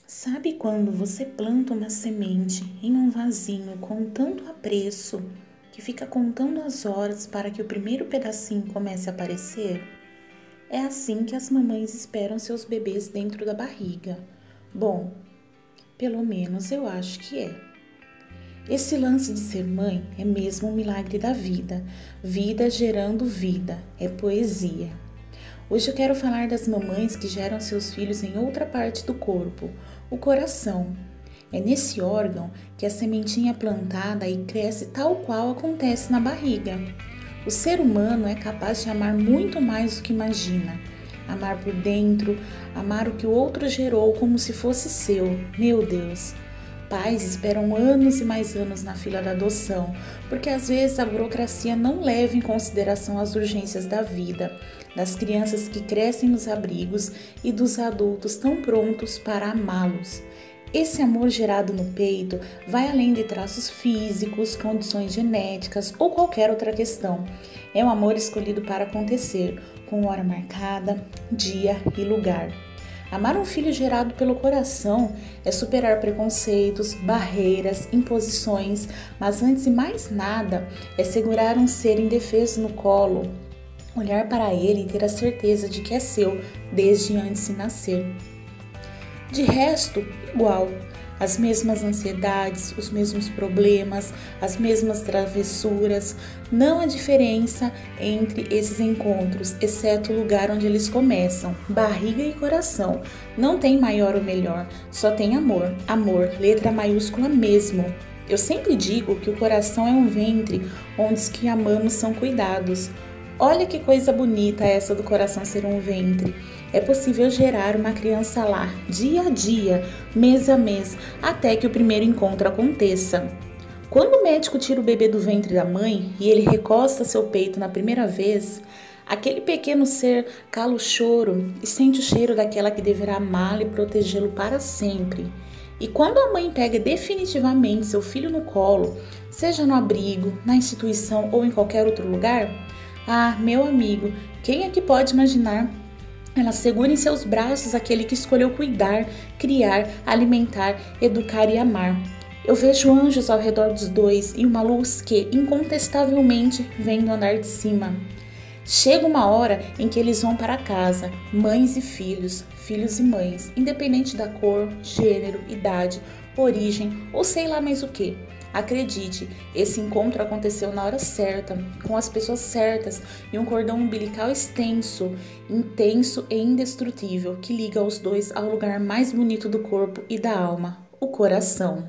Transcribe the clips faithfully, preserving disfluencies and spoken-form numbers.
Sabe quando você planta uma semente em um vasinho com tanto apreço que fica contando as horas para que o primeiro pedacinho comece a aparecer? É assim que as mamães esperam seus bebês dentro da barriga. Bom, pelo menos eu acho que é. Esse lance de ser mãe é mesmo um milagre da vida. Vida gerando vida, é poesia. Hoje eu quero falar das mamães que geram seus filhos em outra parte do corpo, o coração. É nesse órgão que a sementinha é plantada e cresce tal qual acontece na barriga. O ser humano é capaz de amar muito mais do que imagina. Amar por dentro, amar o que o outro gerou como se fosse seu. Meu Deus! Pais esperam anos e mais anos na fila da adoção, porque às vezes a burocracia não leva em consideração as urgências da vida, das crianças que crescem nos abrigos e dos adultos tão prontos para amá-los. Esse amor gerado no peito vai além de traços físicos, condições genéticas ou qualquer outra questão. É um amor escolhido para acontecer, com hora marcada, dia e lugar. Amar um filho gerado pelo coração é superar preconceitos, barreiras, imposições, mas antes de mais nada é segurar um ser indefeso no colo, olhar para ele e ter a certeza de que é seu desde antes de nascer. De resto, igual. As mesmas ansiedades, os mesmos problemas, as mesmas travessuras. Não há diferença entre esses encontros, exceto o lugar onde eles começam, barriga e coração. Não tem maior ou melhor, só tem amor. Amor, letra maiúscula mesmo. Eu sempre digo que o coração é um ventre onde os que amamos são cuidados. Olha que coisa bonita essa do coração ser um ventre. É possível gerar uma criança lá, dia a dia, mês a mês, até que o primeiro encontro aconteça. Quando o médico tira o bebê do ventre da mãe e ele recosta seu peito na primeira vez, aquele pequeno ser cala o choro e sente o cheiro daquela que deverá amá-lo e protegê-lo para sempre. E quando a mãe pega definitivamente seu filho no colo, seja no abrigo, na instituição ou em qualquer outro lugar, ah, meu amigo, quem é que pode imaginar? Ela segura em seus braços aquele que escolheu cuidar, criar, alimentar, educar e amar. Eu vejo anjos ao redor dos dois e uma luz que, incontestavelmente, vem do andar de cima. Chega uma hora em que eles vão para casa, mães e filhos, filhos e mães, independente da cor, gênero, idade, origem ou sei lá mais o que. Acredite, esse encontro aconteceu na hora certa, com as pessoas certas e um cordão umbilical extenso, intenso e indestrutível que liga os dois ao lugar mais bonito do corpo e da alma, o coração.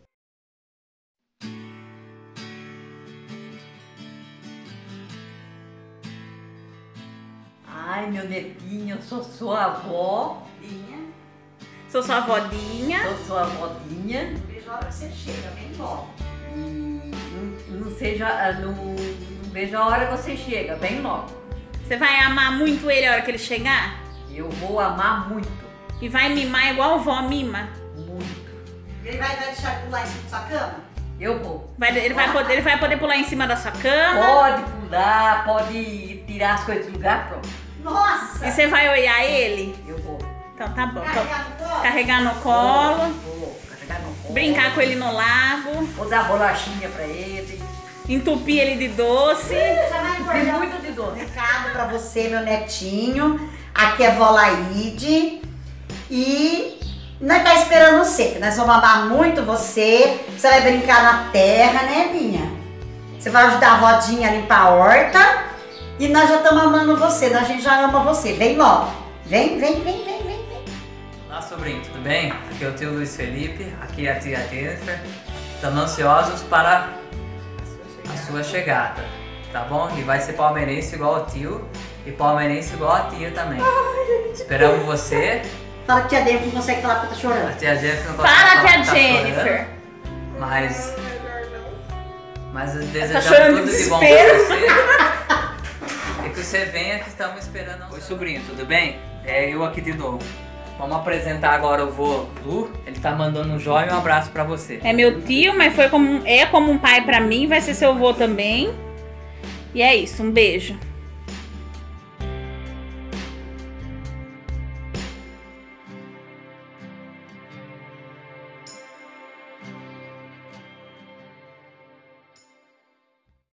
Ai, meu netinho, eu sou sua avó. Sou sua avodinha. Sou sua avodinha. Vejo a hora que você chega, bem logo. E não, não, seja, não, não vejo a hora que você chega, bem logo. Você vai amar muito ele a hora que ele chegar? Eu vou amar muito. E vai mimar igual a vó mima? Muito. Ele vai, vai deixar pular em cima da sua cama? Eu vou. Vai, ele, vai poder, ele vai poder pular em cima da sua cama? Pode pular, pode tirar as coisas do lugar, pronto. Nossa! E você vai olhar ele? Eu vou. Então tá bom. Carregar no colo? Carregar no colo. Vou, vou carregar no colo. Brincar com ele no lago. Vou dar bolachinha pra ele. Entupir ele de doce. Já vai Tem engordar. muito de doce. Recado pra você, meu netinho. Aqui é vó Laide. E nós tá esperando você, que nós vamos amar muito você. Você vai brincar na terra, né, Binha? Você vai ajudar a vodinha a limpar a horta. E nós já estamos amando você, a gente já ama você. Vem logo. Vem, vem, vem, vem, vem. Olá, sobrinho, tudo bem? Aqui é o tio Luiz Felipe, aqui é a tia Jennifer. Estamos ansiosos para a sua chegada, tá bom? E vai ser palmeirense igual ao tio e palmeirense igual a tia também. Esperamos você. Fala que a Jennifer não consegue falar porque tá A chorando. tia Jennifer não consegue Para, falar tia que tá Jennifer. chorando, mas, mas Tá desejamos chorando de tudo de bom pra desespero. você. E que você venha que estamos esperando. Oi, sobrinho, tudo bem? É eu aqui de novo. Vamos apresentar agora o vô Lu. Ele tá mandando um joinha e um abraço pra você. É meu tio, mas foi como, é como um pai pra mim. Vai ser seu vô também. E é isso, um beijo.